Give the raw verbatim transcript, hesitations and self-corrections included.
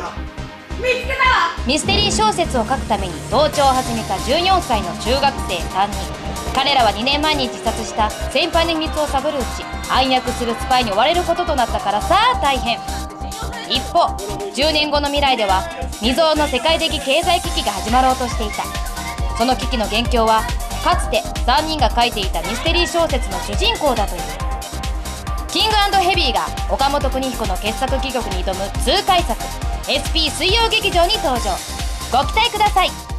見つけたわ。 ミステリー小説を書くために同調を始めたじゅうよんさいの中学生さんにん。彼らはにねんまえに自殺した先輩の秘密を探るうち、暗躍するスパイに追われることとなったからさあ大変。一方、じゅうねんごの未来では未曾有の世界的経済危機が始まろうとしていた。その危機の元凶はかつてさんにんが書いていたミステリー小説の主人公だという。キング&ヘビーが岡本邦彦の傑作戯曲に挑む痛快作 エスピー 水曜劇場に登場。ご期待ください。